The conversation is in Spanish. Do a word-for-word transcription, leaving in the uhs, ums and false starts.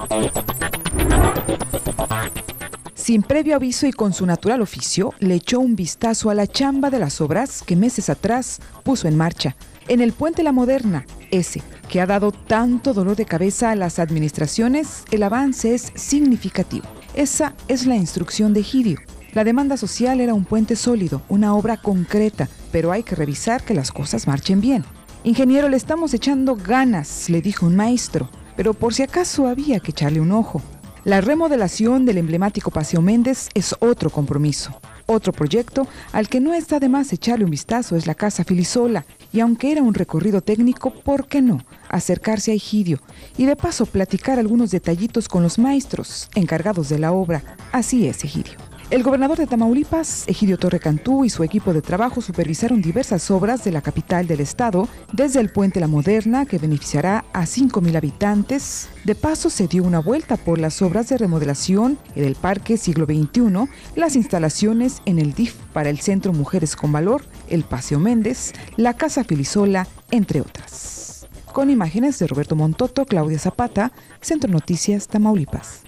Sin previo aviso y con su natural oficio, le echó un vistazo a la chamba de las obras que meses atrás puso en marcha. En el Puente La Moderna, ese que ha dado tanto dolor de cabeza a las administraciones, el avance es significativo. Esa es la instrucción de Egidio. La demanda social era un puente sólido, una obra concreta, pero hay que revisar que las cosas marchen bien. Ingeniero, le estamos echando ganas, le dijo un maestro, pero por si acaso había que echarle un ojo. La remodelación del emblemático Paseo Méndez es otro compromiso. Otro proyecto al que no está de más echarle un vistazo es la Casa Filisola, y aunque era un recorrido técnico, ¿por qué no acercarse a Egidio y de paso platicar algunos detallitos con los maestros encargados de la obra? Así es, Egidio. El gobernador de Tamaulipas, Egidio Torre Cantú, y su equipo de trabajo supervisaron diversas obras de la capital del estado, desde el Puente La Moderna, que beneficiará a cinco mil habitantes. De paso, se dio una vuelta por las obras de remodelación en el Parque Siglo veintiuno, las instalaciones en el D I F para el Centro Mujeres con Valor, el Paseo Méndez, la Casa Filisola, entre otras. Con imágenes de Roberto Montoto, Claudia Zapata, Centro Noticias, Tamaulipas.